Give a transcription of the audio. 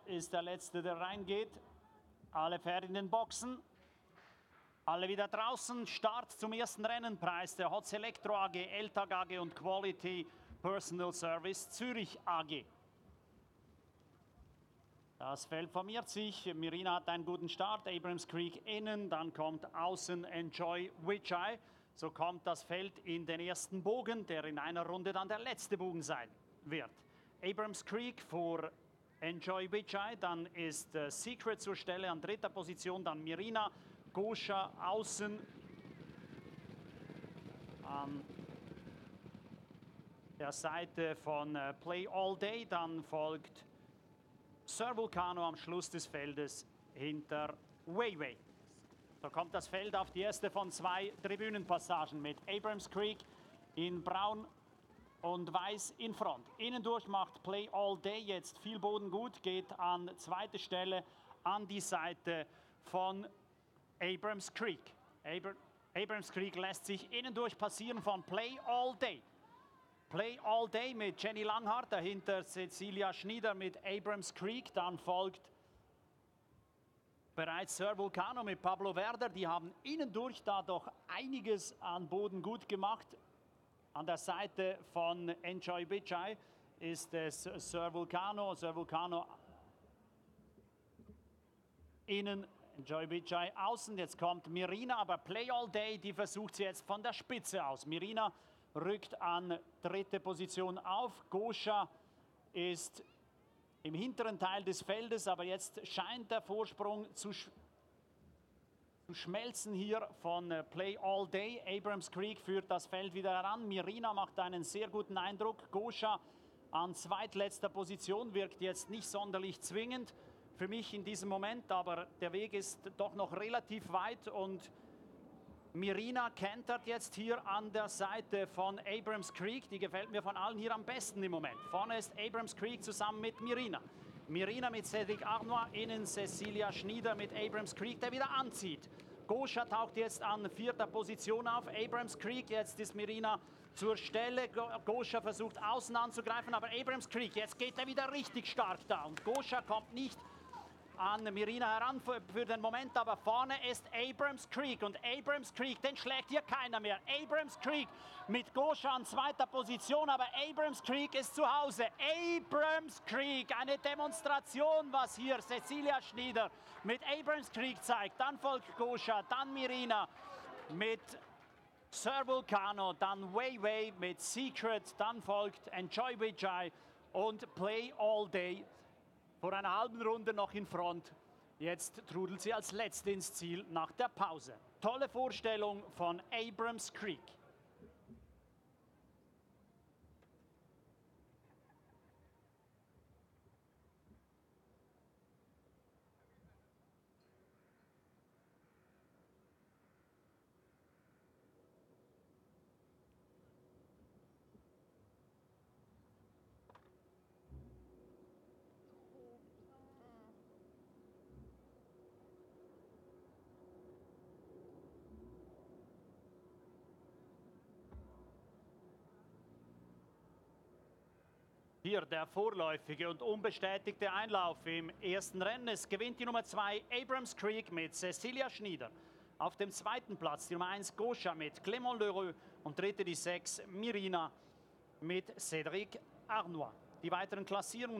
ist der Letzte, der reingeht. Alle Pferde in den Boxen. Alle wieder draußen. Start zum ersten Rennenpreis der HOTS Elektro AG, Eltag AG und Quality Personal Service Zürich AG. Das Feld formiert sich. Mirina hat einen guten Start. Abrams Creek innen. Dann kommt außen Enjoy Wijay. So kommt das Feld in den ersten Bogen, der in einer Runde dann der letzte Bogen sein wird. Abrams Creek vor Enjoy Wijay. Dann ist Secret zur Stelle an dritter Position. Dann Mirina. Goscha außen. An der Seite von Play All Day. Dann folgt Sir Vulcano am Schluss des Feldes hinter Weiwei. So kommt das Feld auf die erste von zwei Tribünenpassagen mit Abrams Creek in braun und weiß in Front. Innen durch macht Play All Day jetzt viel Boden gut, geht an zweite Stelle an die Seite von Abrams Creek. Abrams Creek lässt sich innen durch passieren von Play All Day. Play All Day mit Jenny Langhardt, dahinter Cecilia Schnieder mit Abrams Creek. Dann folgt bereits Sir Vulcano mit Pablo Werder. Die haben innen durch da doch einiges an Boden gut gemacht. An der Seite von Enjoy Wijay ist es Sir Vulcano. Sir Vulcano innen, Enjoy Wijay außen. Jetzt kommt Mirina, aber Play All Day, die versucht sie jetzt von der Spitze aus. Mirina rückt an dritte Position auf. Goscha ist im hinteren Teil des Feldes, aber jetzt scheint der Vorsprung zu schmelzen hier von Play All Day. Abrams Creek führt das Feld wieder heran. Mirina macht einen sehr guten Eindruck. Goscha an zweitletzter Position wirkt jetzt nicht sonderlich zwingend für mich in diesem Moment, aber der Weg ist doch noch relativ weit und Mirina kentert jetzt hier an der Seite von Abrams Creek. Die gefällt mir von allen hier am besten im Moment. Vorne ist Abrams Creek zusammen mit Mirina. Mirina mit Cédric Arnois, innen Cecilia Schnieder mit Abrams Creek, der wieder anzieht. Goscha taucht jetzt an vierter Position auf. Abrams Creek, jetzt ist Mirina zur Stelle. Goscha versucht außen anzugreifen, aber Abrams Creek, jetzt geht er wieder richtig stark da. Und Goscha kommt nicht an Mirina heran für den Moment, aber vorne ist Abrams Creek und Abrams Creek, den schlägt hier keiner mehr. Abrams Creek mit Goscha an zweiter Position, aber Abrams Creek ist zu Hause. Abrams Creek, eine Demonstration, was hier Cecilia Schnieder mit Abrams Creek zeigt. Dann folgt Goscha, dann Mirina mit Sir Vulcano, dann Weiwei mit Secret, dann folgt Enjoy Wijay und Play All Day. Vor einer halben Runde noch in Front. Jetzt trudelt sie als Letzte ins Ziel nach der Pause. Tolle Vorstellung von Abrams Creek. Hier der vorläufige und unbestätigte Einlauf im ersten Rennen. Es gewinnt die Nummer 2 Abrams Creek mit Cecilia Schnieder. Auf dem zweiten Platz die Nummer 1 Goscha mit Clément Leroux und dritte die 6 Mirina mit Cédric Arnois. Die weiteren Klassierungen